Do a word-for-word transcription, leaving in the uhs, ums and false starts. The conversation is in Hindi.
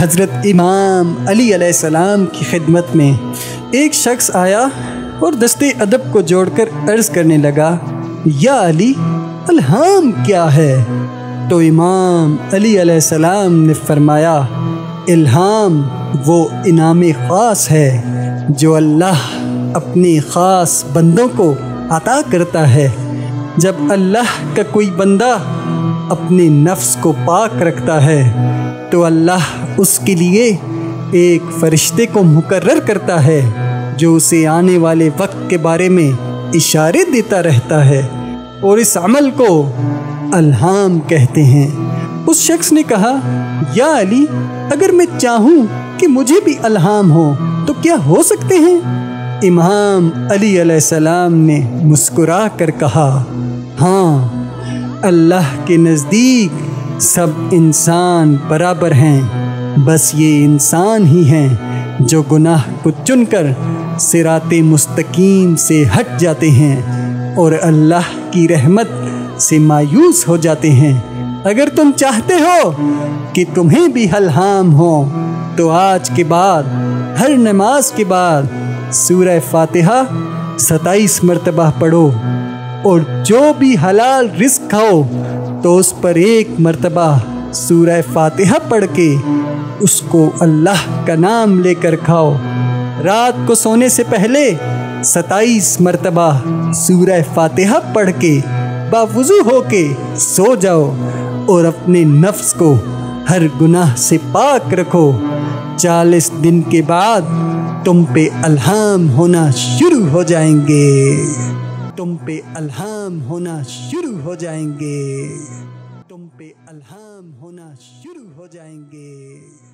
हज़रत इमाम अली अलैहिस्सलाम की खिदमत में एक शख्स आया और दस्ते अदब को जोड़कर अर्ज़ करने लगा, या अली, अल्हाम क्या है? तो इमाम अली अलैहिस्सलाम ने फरमाया, इल्हाम वो इनाम ख़ास है जो अल्लाह अपने ख़ास बंदों को अता करता है। जब अल्लाह का कोई बंदा अपने नफ्स को पाक रखता है तो अल्लाह उसके लिए एक फ़रिश्ते को मुकर्रर करता है जो उसे आने वाले वक्त के बारे में इशारे देता रहता है, और इस अमल को अल्हाम कहते हैं। उस शख्स ने कहा, या अली, अगर मैं चाहूँ कि मुझे भी अल्हाम हो तो क्या हो सकते हैं? इमाम अली अलैहिस्सलाम ने मुस्कुरा कर कहा, हाँ, अल्लाह के नज़दीक सब इंसान बराबर हैं, बस ये इंसान ही हैं जो गुनाह को चुनकर सिराते मुस्तकीम से हट जाते हैं और अल्लाह की रहमत से मायूस हो जाते हैं। अगर तुम चाहते हो कि तुम्हें भी अल्हाम हो तो आज के बाद हर नमाज के बाद सूरह फातिहा सताईस मरतबा पढ़ो, और जो भी हलाल रिज़्क़ खाओ तो उस पर एक मरतबा सूरह फातिहा पढ़ के उसको अल्लाह का नाम लेकर खाओ। रात को सोने से पहले सताईस मरतबा सूरह फातिहा पढ़ के बावुज़ू होके सो जाओ और अपने नफ्स को हर गुनाह से पाक रखो। चालीस दिन के बाद तुम पे अल्हाम होना शुरू हो जाएंगे तुम पे अल्हाम होना शुरू हो जाएंगे तुम पे अल्हाम होना शुरू हो जाएंगे।